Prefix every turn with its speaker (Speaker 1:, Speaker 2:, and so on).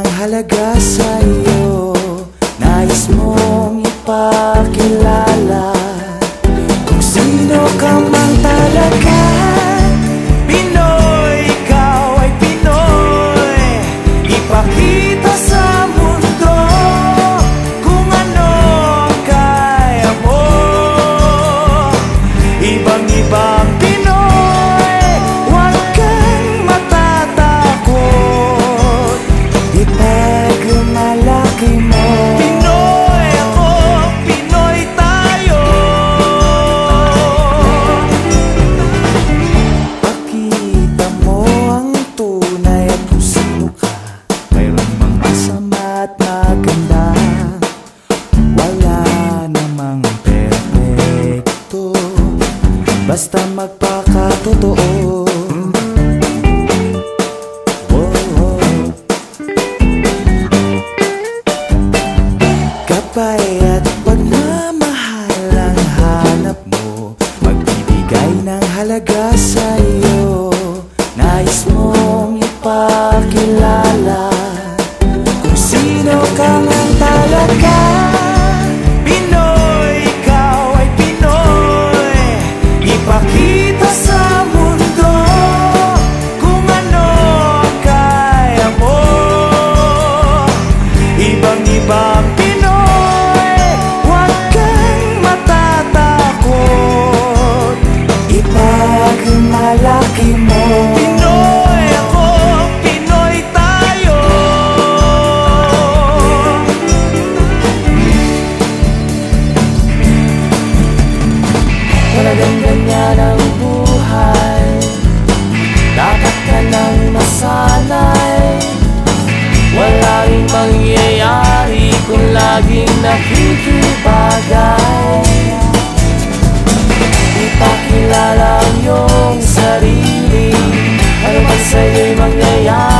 Speaker 1: halaga sa'yo. Nais mong ipakilala kung sino ka man talaga. Pinoy, ikaw ay Pinoy. Ipakita sa mundo kung ano kaya mo. Ibang-ibang Pinoy, huwag kang matatakot. Ipagmalaki mo. Pinoy ako, Pinoy tayo. Pakita mo ang tunay at kung sino ka. Mayroon mang masama at maganda. Wala namang perfecto, basta magpakatotoo. Kapay at pagmamahal ang hanap mo, magbibigay ng halaga sa'yo. Nais mong ipakilala kung sino ka man talaga. Pinoy, ikaw ay Pinoy. Ipakita sa mundo kung ano kaya mo. Ibang-ibang Pinoy, huwag kang matatakot. Ipagmalaki mo. Pinoy ako, Pinoy tayo. Talagang ganyan ang buhay, dapat ka nang masanay. Wala rin mangyayari kung laging nakikibagay. Ipakilala ang iyong sarili, ano man sa'yo'y mangyayari.